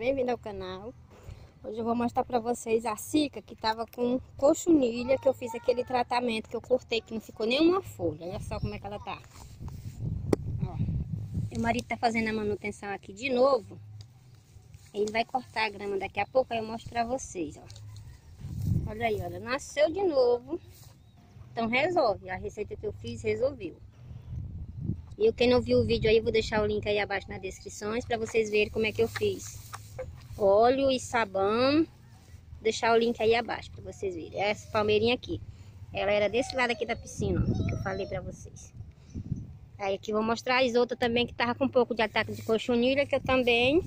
bem-vindo ao canal. Hoje eu vou mostrar pra vocês a Sica que tava com cochonilha, que eu fiz aquele tratamento que eu cortei, que não ficou nenhuma folha. Olha só como é que ela tá. Ó, meu marido tá fazendo a manutenção aqui de novo. Ele vai cortar a grama daqui a pouco, aí eu mostro pra vocês, ó. Olha aí, olha, nasceu de novo. Então resolve, a receita que eu fiz resolveu. E quem não viu o vídeo aí, eu vou deixar o link aí abaixo nas descrições para vocês verem como é que eu fiz. Óleo e sabão. Vou deixar o link aí abaixo para vocês verem. Essa palmeirinha aqui, ela era desse lado aqui da piscina, ó, que eu falei para vocês. Aí aqui vou mostrar as outras também que tava com um pouco de ataque de cochonilha, que eu também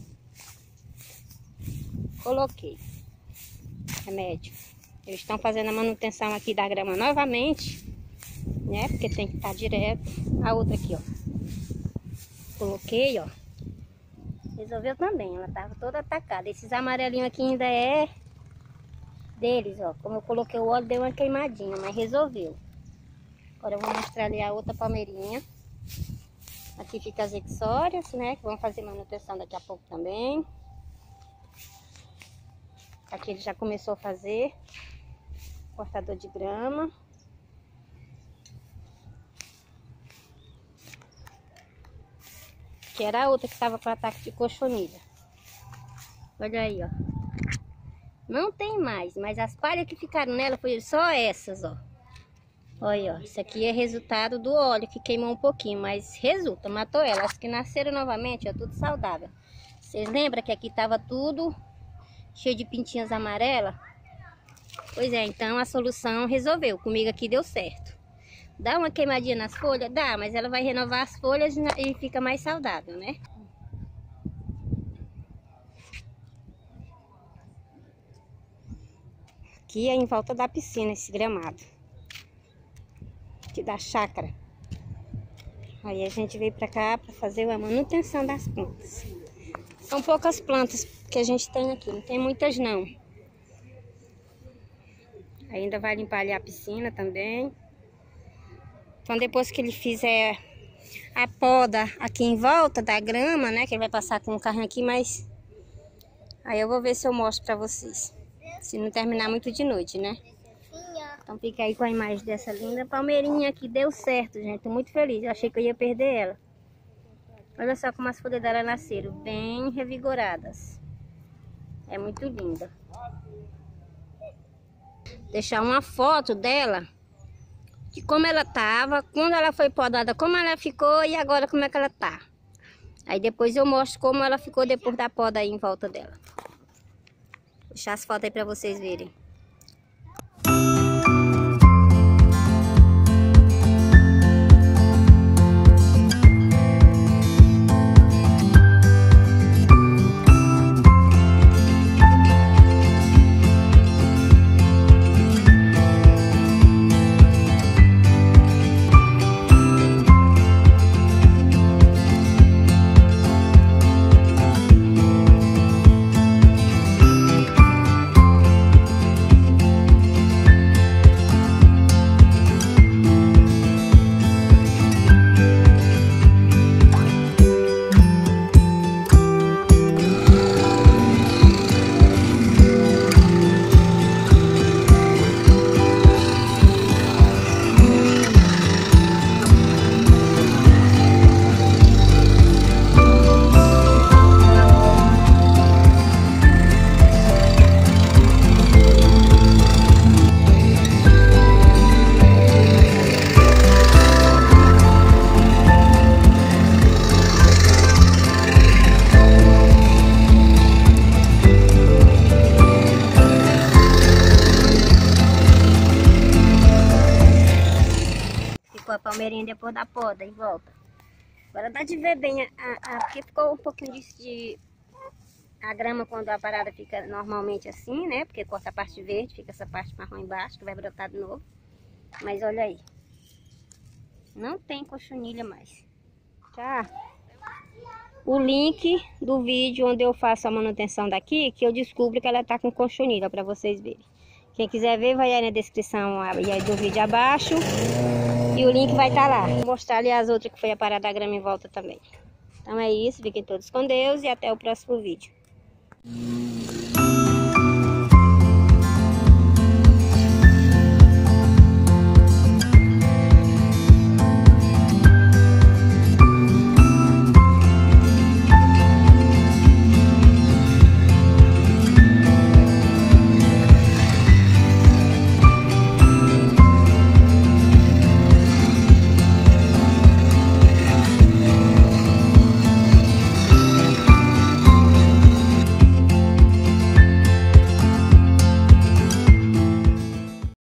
coloquei remédio. Eles estão fazendo a manutenção aqui da grama novamente, né? Porque tem que estar direto. A outra aqui, ó. Coloquei, ó. Resolveu também. Ela tava toda atacada. Esses amarelinhos aqui ainda é deles, ó. Como eu coloquei o óleo, deu uma queimadinha, mas resolveu. Agora eu vou mostrar ali a outra palmeirinha. Aqui fica as exórias, né? Que vão fazer manutenção daqui a pouco também. Aqui ele já começou a fazer cortador de grama. Que era a outra que estava com ataque de cochonilha. Olha aí, ó. Não tem mais, mas as palhas que ficaram nela foi só essas, ó. Olha, ó. Isso aqui é resultado do óleo que queimou um pouquinho, mas resulta, matou ela. As que nasceram novamente, ó, tudo saudável. Vocês lembram que aqui tava tudo cheio de pintinhas amarelas? Pois é, então a solução resolveu. Comigo aqui deu certo. Dá uma queimadinha nas folhas? Dá, mas ela vai renovar as folhas e fica mais saudável, né? Aqui é em volta da piscina esse gramado. Aqui da chácara. Aí a gente veio pra cá pra fazer a manutenção das plantas. São poucas plantas que a gente tem aqui, não tem muitas não. Ainda vai limpar ali a piscina também. Então depois que ele fizer a poda aqui em volta da grama, né? Que ele vai passar com o carrinho aqui, mas aí eu vou ver se eu mostro pra vocês. Se não terminar muito de noite, né? Então fica aí com a imagem dessa linda palmeirinha que deu certo, gente. Tô muito feliz. Eu achei que eu ia perder ela. Olha só como as folhas dela nasceram, bem revigoradas. É muito linda. Deixar uma foto dela, de como ela tava, quando ela foi podada, como ela ficou e agora como é que ela tá. Aí depois eu mostro como ela ficou depois da poda aí em volta dela. Vou deixar as fotos aí pra vocês verem. A palmeirinha depois da poda em volta. Agora dá de ver bem porque ficou um pouquinho de a grama quando a parada fica normalmente assim, né? Porque corta a parte verde, fica essa parte marrom embaixo que vai brotar de novo. Mas olha aí, não tem cochonilha mais. Tá? O link do vídeo onde eu faço a manutenção daqui, que eu descubro que ela tá com cochonilha, para vocês verem. Quem quiser ver, vai aí na descrição aí do vídeo abaixo. E o link vai estar lá. Vou mostrar ali as outras que foi a parada da grama em volta também. Então é isso, fiquem todos com Deus e até o próximo vídeo.